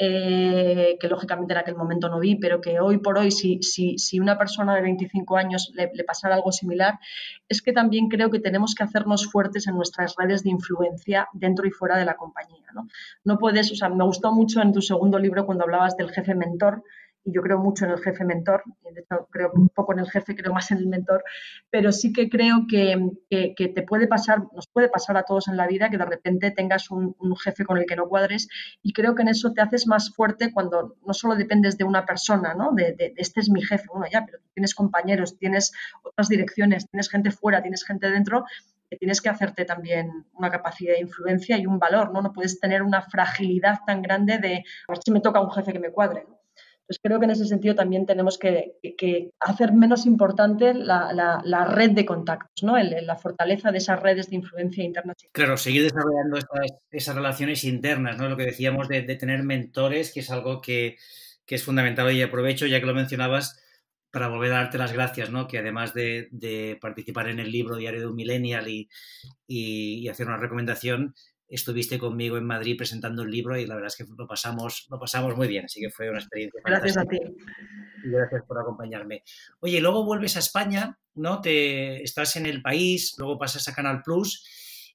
eh, que lógicamente en aquel momento no vi, pero que hoy por hoy, si, si, si una persona de veinticinco años le, le pasara algo similar, es que también creo que tenemos que hacernos fuertes en nuestras redes de influencia dentro y fuera de la compañía, ¿no? No puedes, o sea, me gustó mucho en tu segundo libro cuando hablabas del jefe mentor, y yo creo mucho en el jefe mentor, y de hecho creo un poco en el jefe, creo más en el mentor, pero sí que creo que, que, que te puede pasar, nos puede pasar a todos en la vida que de repente tengas un, un jefe con el que no cuadres, y creo que en eso te haces más fuerte cuando no solo dependes de una persona, ¿no? De, de, de este es mi jefe, bueno ya, pero tienes compañeros, tienes otras direcciones, tienes gente fuera, tienes gente dentro, que tienes que hacerte también una capacidad de influencia y un valor, ¿no? No puedes tener una fragilidad tan grande de a ver si me toca un jefe que me cuadre, ¿no? Entonces, creo que en ese sentido también tenemos que, que hacer menos importante la, la, la red de contactos, ¿no? El, la fortaleza de esas redes de influencia interna. Claro, seguir desarrollando esas, esas relaciones internas, ¿no? Lo que decíamos de, de tener mentores, que es algo que, que es fundamental. Y aprovecho, ya que lo mencionabas, para volver a darte las gracias, ¿no? Que además de, de participar en el libro Diario de un Millennial y, y, y hacer una recomendación, estuviste conmigo en Madrid presentando el libro y la verdad es que lo pasamos, lo pasamos muy bien, así que fue una experiencia fantástica. Gracias a ti. Y gracias por acompañarme. Oye, luego vuelves a España, ¿no? Te, estás en el país, luego pasas a Canal Plus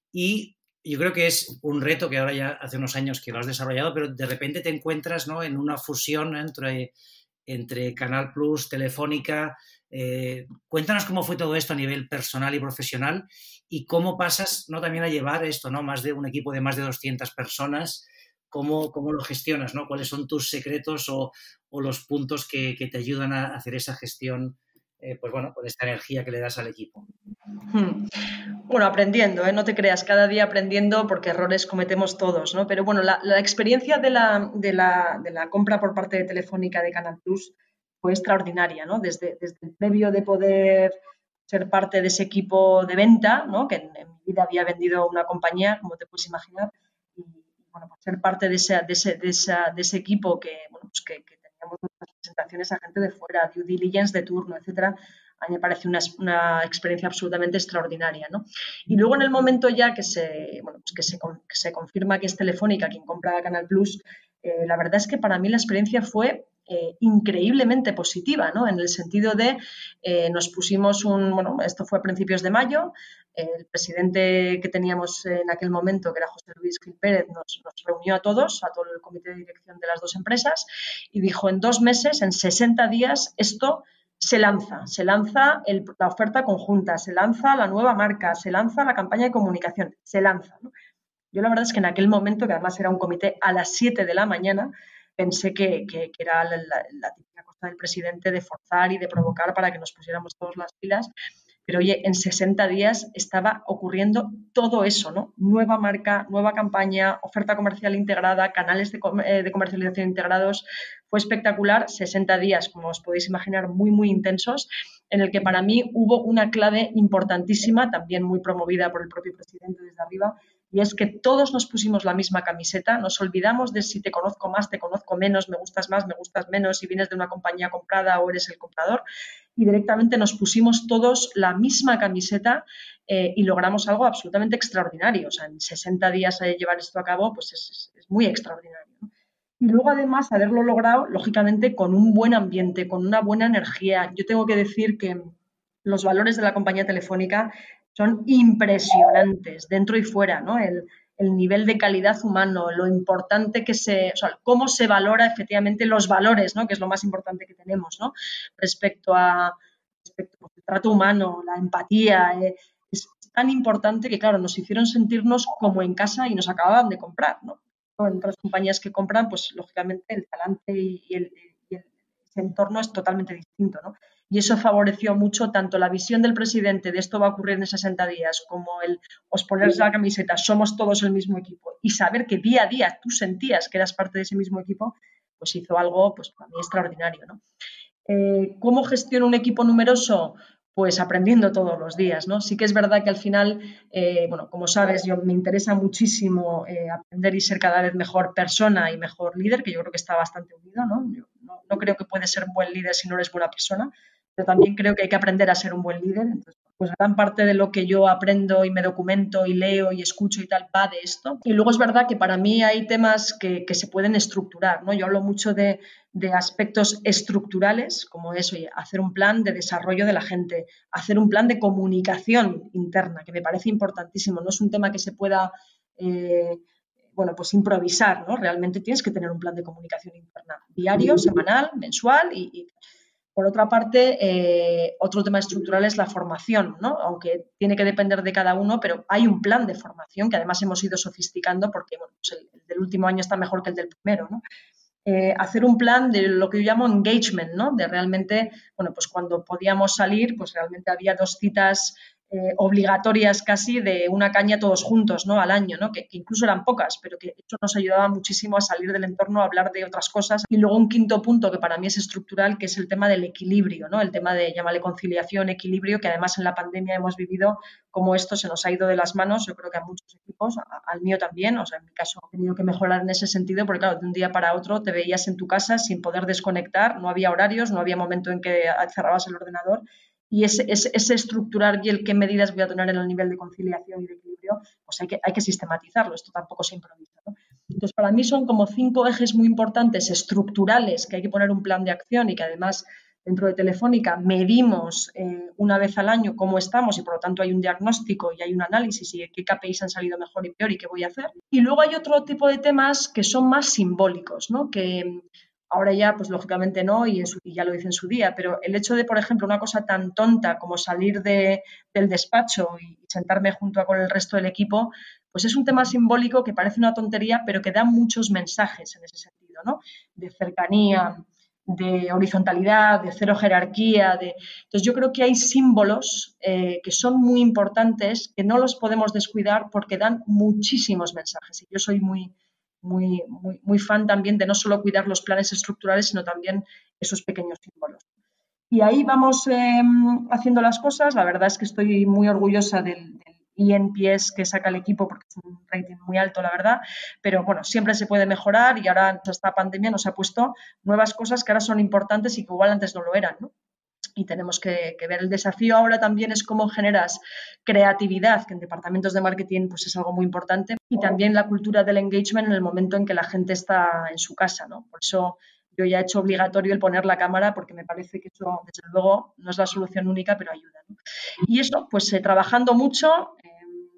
y yo creo que es un reto que ahora ya hace unos años que lo has desarrollado, pero de repente te encuentras, ¿no? En una fusión entre, entre Canal Plus, Telefónica. Eh, cuéntanos cómo fue todo esto a nivel personal y profesional y cómo pasas, ¿no? También a llevar esto, ¿no? Más de un equipo de más de doscientas personas. ¿Cómo, cómo lo gestionas, ¿no? ¿Cuáles son tus secretos o, o los puntos que, que te ayudan a hacer esa gestión, eh, pues bueno, con esta energía que le das al equipo? Hmm. Bueno, aprendiendo, ¿eh? No te creas, cada día aprendiendo porque errores cometemos todos, ¿no? Pero bueno, la, la experiencia de la, de, la, de la compra por parte de Telefónica de Canal Plus fue extraordinaria, ¿no? Desde, desde el previo de poder ser parte de ese equipo de venta, ¿no? Que en, en mi vida había vendido una compañía, como te puedes imaginar, y bueno, pues ser parte de ese, de ese, de esa, de ese equipo que, bueno, pues que, que teníamos muchas presentaciones a gente de fuera, due diligence de turno, etcétera. A mí me parece una, una experiencia absolutamente extraordinaria, ¿no? Y luego en el momento ya que se, bueno, pues que se, que se confirma que es Telefónica quien compra Canal Plus, eh, la verdad es que para mí la experiencia fue eh, increíblemente positiva, ¿no? En el sentido de eh, nos pusimos un, bueno, esto fue a principios de mayo, eh, el presidente que teníamos en aquel momento, que era José Luis Gil Pérez, nos, nos reunió a todos, a todo el comité de dirección de las dos empresas y dijo en dos meses, en sesenta días, esto se lanza, se lanza el, la oferta conjunta, se lanza la nueva marca, se lanza la campaña de comunicación, se lanza, ¿no? Yo la verdad es que en aquel momento, que además era un comité a las siete de la mañana, pensé que, que, que era la, la, la típica cosa del presidente de forzar y de provocar para que nos pusiéramos todas las pilas. Pero oye, en sesenta días estaba ocurriendo todo eso, ¿no? Nueva marca, nueva campaña, oferta comercial integrada, canales de, eh, de comercialización integrados. Fue espectacular, sesenta días, como os podéis imaginar, muy, muy intensos, en el que para mí hubo una clave importantísima, también muy promovida por el propio presidente desde arriba, y es que todos nos pusimos la misma camiseta, nos olvidamos de si te conozco más, te conozco menos, me gustas más, me gustas menos, si vienes de una compañía comprada o eres el comprador, y directamente nos pusimos todos la misma camiseta eh, y logramos algo absolutamente extraordinario. O sea, en sesenta días eh, llevar esto a cabo, pues es, es, es muy extraordinario, ¿no? Y luego, además, haberlo logrado, lógicamente, con un buen ambiente, con una buena energía. Yo tengo que decir que los valores de la compañía Telefónica son impresionantes, dentro y fuera, ¿no? El, el nivel de calidad humano, lo importante que se, o sea, cómo se valora efectivamente los valores, ¿no? Que es lo más importante que tenemos, ¿no? Respecto a respecto al trato humano, la empatía, eh, es tan importante que, claro, nos hicieron sentirnos como en casa y nos acababan de comprar, ¿no? En otras compañías que compran, pues lógicamente el talante y el, y el ese entorno es totalmente distinto, ¿no? Y eso favoreció mucho tanto la visión del presidente de esto va a ocurrir en sesenta días como el os ponerse la camiseta, somos todos el mismo equipo, y saber que día a día tú sentías que eras parte de ese mismo equipo, pues hizo algo pues para mí extraordinario, ¿no? Eh, ¿Cómo gestiono un equipo numeroso? Pues aprendiendo todos los días, ¿no? Sí que es verdad que al final, eh, bueno, como sabes, yo me interesa muchísimo eh, aprender y ser cada vez mejor persona y mejor líder, que yo creo que está bastante unido, ¿no? Yo no, no creo que puedes ser un buen líder si no eres buena persona, pero también creo que hay que aprender a ser un buen líder. Entonces, pues gran parte de lo que yo aprendo y me documento y leo y escucho y tal va de esto. Y luego es verdad que para mí hay temas que, que se pueden estructurar, ¿no? Yo hablo mucho de, de aspectos estructurales, como es, oye, hacer un plan de desarrollo de la gente, hacer un plan de comunicación interna, que me parece importantísimo. No es un tema que se pueda, eh, bueno, pues improvisar, ¿no? Realmente tienes que tener un plan de comunicación interna, diario, semanal, mensual y... y por otra parte, eh, otro tema estructural es la formación, ¿no? Aunque tiene que depender de cada uno, pero hay un plan de formación que además hemos ido sofisticando porque bueno, pues el, el del último año está mejor que el del primero, ¿no? Eh, hacer un plan de lo que yo llamo engagement, ¿no? De realmente, bueno, pues cuando podíamos salir, pues realmente había dos citas eh, obligatorias casi de una caña todos juntos, ¿no? Al año, ¿no? Que, que incluso eran pocas, pero que eso nos ayudaba muchísimo a salir del entorno, a hablar de otras cosas. Y luego un quinto punto que para mí es estructural, que es el tema del equilibrio, ¿no? El tema de, llámale conciliación, equilibrio, que además en la pandemia hemos vivido como esto se nos ha ido de las manos, yo creo que a muchos equipos, a, al mío también, o sea, en mi caso he tenido que mejorar en ese sentido, porque claro, de un día para otro te veías en tu casa sin poder desconectar, no había horarios, no había momento en que cerrabas el ordenador. Y ese, ese, ese estructurar y el qué medidas voy a tener en el nivel de conciliación y de equilibrio, pues hay que, hay que sistematizarlo, esto tampoco se improvisa, ¿no? Entonces, para mí son como cinco ejes muy importantes, estructurales, que hay que poner un plan de acción y que además dentro de Telefónica medimos eh, una vez al año cómo estamos y por lo tanto hay un diagnóstico y hay un análisis y qué K P Is han salido mejor y peor y qué voy a hacer. Y luego hay otro tipo de temas que son más simbólicos, ¿no? Que ahora ya, pues lógicamente no, y, en su, y ya lo hice en su día, pero el hecho de, por ejemplo, una cosa tan tonta como salir de, del despacho y sentarme junto a, con el resto del equipo, pues es un tema simbólico que parece una tontería, pero que da muchos mensajes en ese sentido, ¿no? De cercanía, de horizontalidad, de cero jerarquía. De... Entonces, yo creo que hay símbolos eh, que son muy importantes, que no los podemos descuidar porque dan muchísimos mensajes. Y yo soy muy... Muy, muy, muy fan también de no solo cuidar los planes estructurales, sino también esos pequeños símbolos. Y ahí vamos eh, haciendo las cosas. La verdad es que estoy muy orgullosa del, del E N P S que saca el equipo porque es un rating muy alto, la verdad. Pero bueno, siempre se puede mejorar y ahora esta pandemia nos ha puesto nuevas cosas que ahora son importantes y que igual antes no lo eran, ¿no? Y tenemos que, que ver. El desafío ahora también es cómo generas creatividad, que en departamentos de marketing pues es algo muy importante, y también la cultura del engagement en el momento en que la gente está en su casa, ¿no? Por eso yo ya he hecho obligatorio el poner la cámara porque me parece que eso, desde luego, no es la solución única, pero ayuda, ¿no? Y eso, pues eh, trabajando mucho, eh,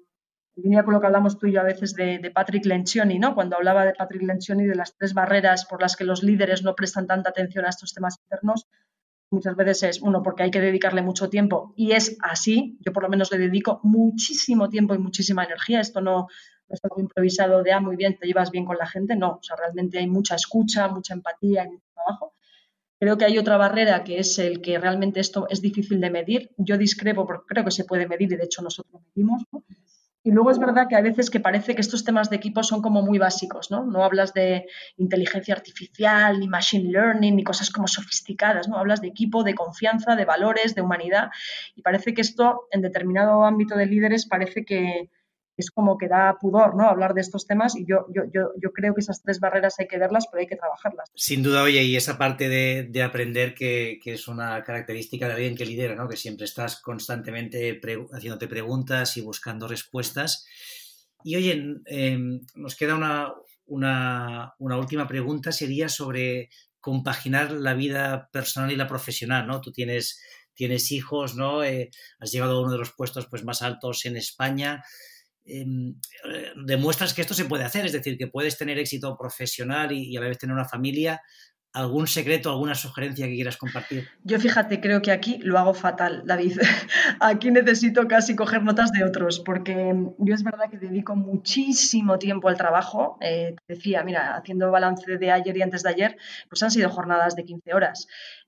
en línea con lo que hablamos tú y yo a veces de, de Patrick Lencioni, ¿no? Cuando hablaba de Patrick Lencioni de las tres barreras por las que los líderes no prestan tanta atención a estos temas internos, muchas veces es, uno, porque hay que dedicarle mucho tiempo y es así, yo por lo menos le dedico muchísimo tiempo y muchísima energía, esto no, no es algo improvisado de, ah, muy bien, te llevas bien con la gente, no, o sea, realmente hay mucha escucha, mucha empatía, hay mucho trabajo. Creo que hay otra barrera que es el que realmente esto es difícil de medir, yo discrepo porque creo que se puede medir y de hecho nosotros medimos, ¿no? Y luego es verdad que a veces que parece que estos temas de equipo son como muy básicos, ¿no? No hablas de inteligencia artificial, ni machine learning, ni cosas como sofisticadas, ¿no? Hablas de equipo, de confianza, de valores, de humanidad. Y parece que esto, en determinado ámbito de líderes, parece que es como que da pudor, ¿no? Hablar de estos temas y yo, yo, yo, yo creo que esas tres barreras hay que verlas, pero hay que trabajarlas. Sin duda, oye, y esa parte de, de aprender que, que es una característica de alguien que lidera, ¿no? Que siempre estás constantemente pre- haciéndote preguntas y buscando respuestas. Y oye, eh, nos queda una, una, una última pregunta, sería sobre compaginar la vida personal y la profesional, ¿no? Tú tienes, tienes hijos, ¿no? Eh, has llegado a uno de los puestos pues, más altos en España. Eh, demuestras que esto se puede hacer, es decir, que puedes tener éxito profesional y, y a la vez tener una familia. ¿Algún secreto, alguna sugerencia que quieras compartir? Yo fíjate, creo que aquí lo hago fatal, David. Aquí necesito casi coger notas de otros, porque yo es verdad que dedico muchísimo tiempo al trabajo. Eh, te decía, mira, haciendo balance de ayer y antes de ayer, pues han sido jornadas de quince horas.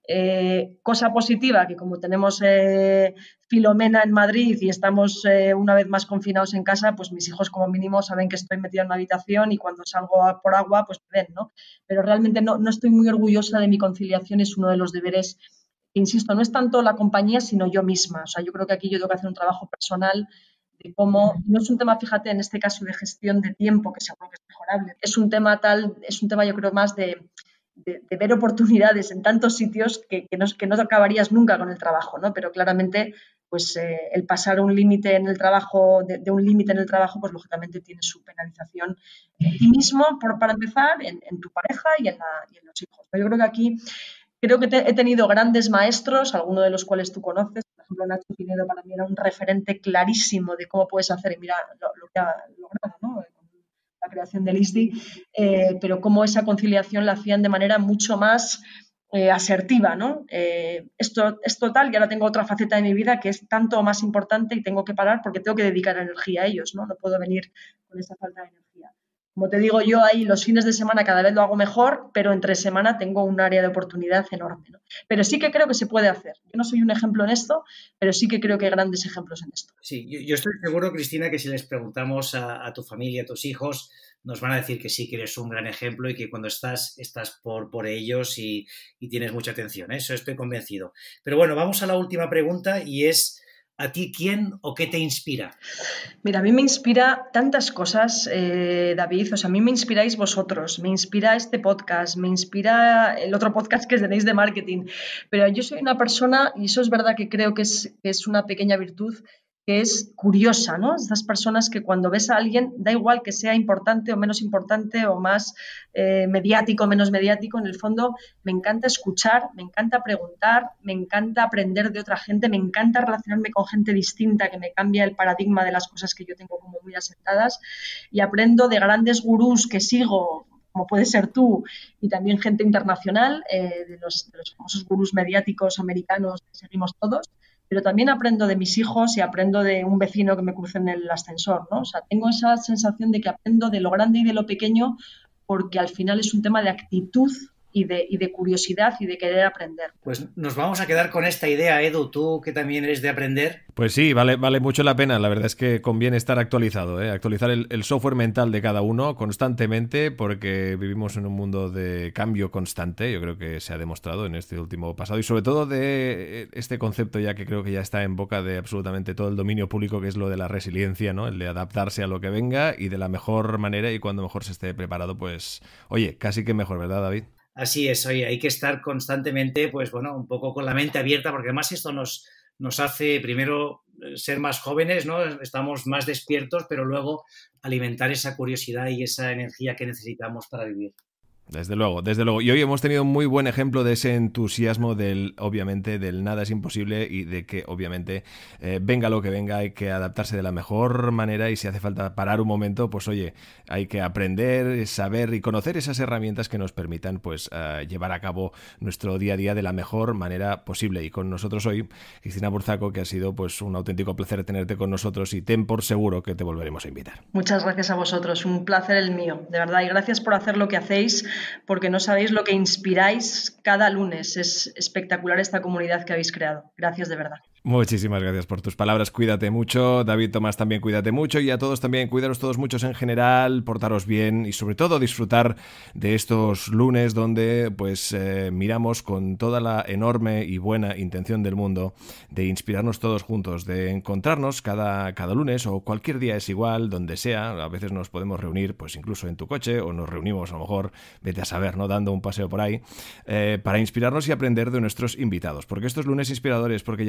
Eh, cosa positiva, que como tenemos eh, Filomena en Madrid y estamos eh, una vez más confinados en casa, pues mis hijos como mínimo saben que estoy metida en una habitación y cuando salgo a por agua, pues me ven, ¿no? Pero realmente no, no estoy muy orgullosa de mi conciliación, es uno de los deberes, insisto, no es tanto la compañía, sino yo misma. O sea, yo creo que aquí yo tengo que hacer un trabajo personal de cómo, no es un tema, fíjate, en este caso de gestión de tiempo, que seguro que es mejorable, es un tema tal, es un tema yo creo más de De, de ver oportunidades en tantos sitios que, que, no, que no acabarías nunca con el trabajo, ¿no? Pero claramente, pues eh, el pasar un límite en el trabajo, de, de un límite en el trabajo, pues lógicamente tiene su penalización en ti mismo, por, para empezar, en, en tu pareja y en, la, y en los hijos. Pero yo creo que aquí, creo que te, he tenido grandes maestros, algunos de los cuales tú conoces. Por ejemplo, Nacho Pinedo para mí era un referente clarísimo de cómo puedes hacer, y mira lo, lo que ha logrado, ¿no? La creación del I S D I, eh, pero cómo esa conciliación la hacían de manera mucho más eh, asertiva, ¿no? Eh, esto es total, y ahora tengo otra faceta de mi vida que es tanto más importante y tengo que parar porque tengo que dedicar energía a ellos, ¿no? No puedo venir con esa falta de energía. Como te digo yo, ahí los fines de semana cada vez lo hago mejor, pero entre semana tengo un área de oportunidad enorme, ¿no? Pero sí que creo que se puede hacer. Yo no soy un ejemplo en esto, pero sí que creo que hay grandes ejemplos en esto. Sí, yo, yo estoy seguro, Cristina, que si les preguntamos a, a tu familia, a tus hijos, nos van a decir que sí, que eres un gran ejemplo y que cuando estás, estás por, por ellos y, y tienes mucha atención, ¿eh? Eso estoy convencido. Pero bueno, vamos a la última pregunta y es... ¿A ti quién o qué te inspira? Mira, a mí me inspira tantas cosas, eh, David. O sea, a mí me inspiráis vosotros, me inspira este podcast, me inspira el otro podcast que tenéis de marketing. Pero yo soy una persona, y eso es verdad que creo que es, que es una pequeña virtud, que es curiosa, ¿no? Estas personas que cuando ves a alguien, da igual que sea importante o menos importante o más eh, mediático o menos mediático, en el fondo me encanta escuchar, me encanta preguntar, me encanta aprender de otra gente, me encanta relacionarme con gente distinta que me cambia el paradigma de las cosas que yo tengo como muy asentadas, y aprendo de grandes gurús que sigo, como puede ser tú, y también gente internacional, eh, de, los, de los famosos gurús mediáticos americanos que seguimos todos. Pero también aprendo de mis hijos y aprendo de un vecino que me cruce en el ascensor, ¿no? O sea, tengo esa sensación de que aprendo de lo grande y de lo pequeño porque al final es un tema de actitud y de, y de curiosidad y de querer aprender. Pues nos vamos a quedar con esta idea, Edu, tú que también eres de aprender. Pues sí, vale, vale mucho la pena. La verdad es que conviene estar actualizado, ¿eh? Actualizar el, el software mental de cada uno constantemente, porque vivimos en un mundo de cambio constante. Yo creo que se ha demostrado en este último pasado, y sobre todo de este concepto ya que creo que ya está en boca de absolutamente todo el dominio público, que es lo de la resiliencia, ¿no? El de adaptarse a lo que venga y de la mejor manera, y cuando mejor se esté preparado, pues oye, casi que mejor, ¿verdad, David? Así es, oye, hay que estar constantemente, pues bueno, un poco con la mente abierta, porque además esto nos, nos hace primero ser más jóvenes, ¿no? Estamos más despiertos, pero luego alimentar esa curiosidad y esa energía que necesitamos para vivir. Desde luego, desde luego. Y hoy hemos tenido un muy buen ejemplo de ese entusiasmo del, obviamente, del nada es imposible, y de que, obviamente, eh, venga lo que venga, hay que adaptarse de la mejor manera, y si hace falta parar un momento, pues oye, hay que aprender, saber y conocer esas herramientas que nos permitan, pues, uh, llevar a cabo nuestro día a día de la mejor manera posible. Y con nosotros hoy, Cristina Burzaco, que ha sido, pues, un auténtico placer tenerte con nosotros, y ten por seguro que te volveremos a invitar. Muchas gracias a vosotros, un placer el mío, de verdad, y gracias por hacer lo que hacéis, porque no sabéis lo que inspiráis cada lunes. Es espectacular esta comunidad que habéis creado. Gracias de verdad. Muchísimas gracias por tus palabras. Cuídate mucho. David, Tomás, también cuídate mucho. Y a todos también, cuidaros todos muchos en general, portaros bien y sobre todo disfrutar de estos lunes donde pues eh, miramos con toda la enorme y buena intención del mundo de inspirarnos todos juntos, de encontrarnos cada, cada lunes o cualquier día es igual, donde sea. A veces nos podemos reunir pues incluso en tu coche, o nos reunimos a lo mejor, vete a saber, ¿no? Dando un paseo por ahí, eh, para inspirarnos y aprender de nuestros invitados. Porque estos lunes inspiradores, porque llevamos ya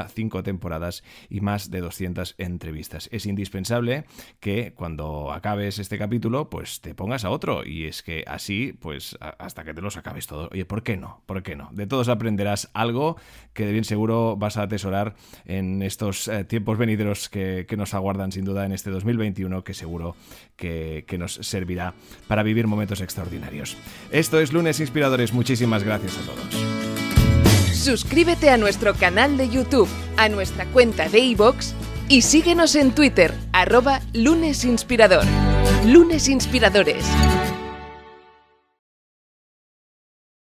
ya cinco temporadas y más de doscientas entrevistas. Es indispensable que cuando acabes este capítulo, pues te pongas a otro, y es que así, pues hasta que te los acabes todo. Oye, ¿por qué no? ¿Por qué no? De todos aprenderás algo que de bien seguro vas a atesorar en estos eh, tiempos venideros que, que nos aguardan sin duda en este dos mil veintiuno, que seguro que, que nos servirá para vivir momentos extraordinarios. Esto es Lunes Inspiradores. Muchísimas gracias a todos. Suscríbete a nuestro canal de YouTube, a nuestra cuenta de iVoox y síguenos en Twitter, arroba Lunes Inspirador. Lunes Inspiradores.